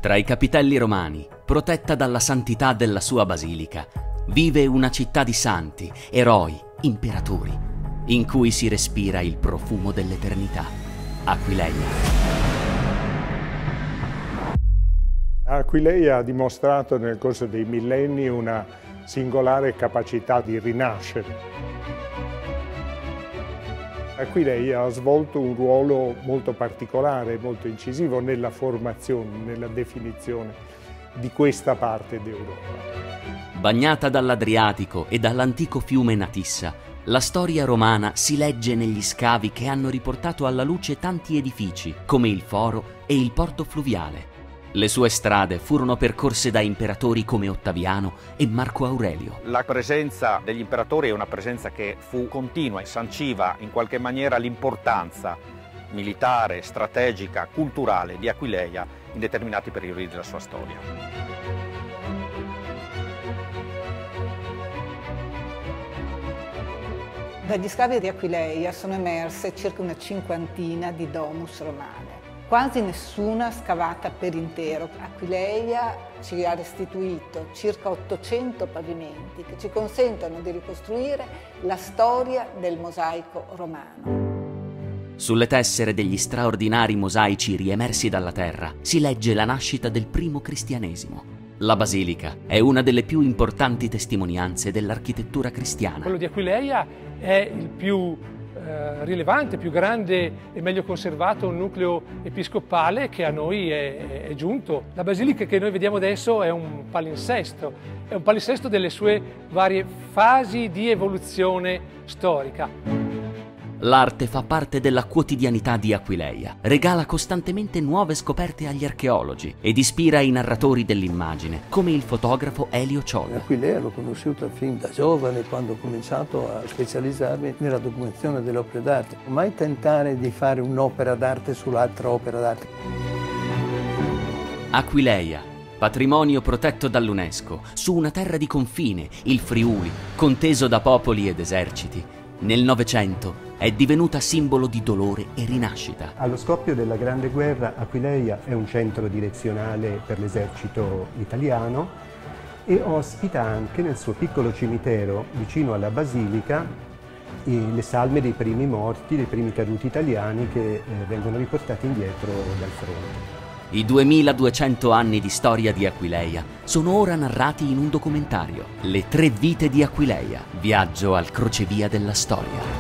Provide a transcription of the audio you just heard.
Tra i capitelli romani, protetta dalla santità della sua basilica, vive una città di santi, eroi, imperatori, in cui si respira il profumo dell'eternità. Aquileia. Aquileia ha dimostrato nel corso dei millenni una singolare capacità di rinascere. Aquileia ha svolto un ruolo molto particolare, molto incisivo nella formazione, nella definizione di questa parte d'Europa. Bagnata dall'Adriatico e dall'antico fiume Natissa, la storia romana si legge negli scavi che hanno riportato alla luce tanti edifici, come il foro e il porto fluviale. Le sue strade furono percorse da imperatori come Ottaviano e Marco Aurelio. La presenza degli imperatori è una presenza che fu continua e sanciva in qualche maniera l'importanza militare, strategica, culturale di Aquileia in determinati periodi della sua storia. Dagli scavi di Aquileia sono emerse circa una cinquantina di domus romane, quasi nessuna scavata per intero. Aquileia ci ha restituito circa 800 pavimenti che ci consentono di ricostruire la storia del mosaico romano. Sulle tessere degli straordinari mosaici riemersi dalla terra si legge la nascita del primo cristianesimo. La basilica è una delle più importanti testimonianze dell'architettura cristiana. Quello di Aquileia è il più rilevante, più grande e meglio conservato nucleo episcopale che a noi è giunto. La basilica che noi vediamo adesso è un palinsesto delle sue varie fasi di evoluzione storica. L'arte fa parte della quotidianità di Aquileia, regala costantemente nuove scoperte agli archeologi ed ispira i narratori dell'immagine, come il fotografo Elio Ciolla. Aquileia l'ho conosciuta fin da giovane, quando ho cominciato a specializzarmi nella documentazione delle opere d'arte. Mai tentare di fare un'opera d'arte sull'altra opera d'arte. Aquileia, patrimonio protetto dall'UNESCO, su una terra di confine, il Friuli, conteso da popoli ed eserciti, nel Novecento è divenuta simbolo di dolore e rinascita. Allo scoppio della Grande Guerra, Aquileia è un centro direzionale per l'esercito italiano e ospita anche nel suo piccolo cimitero vicino alla basilica le salme dei primi morti, dei primi caduti italiani che vengono riportati indietro dal fronte. I 2200 anni di storia di Aquileia sono ora narrati in un documentario, Le 3 vite di Aquileia, viaggio al crocevia della storia.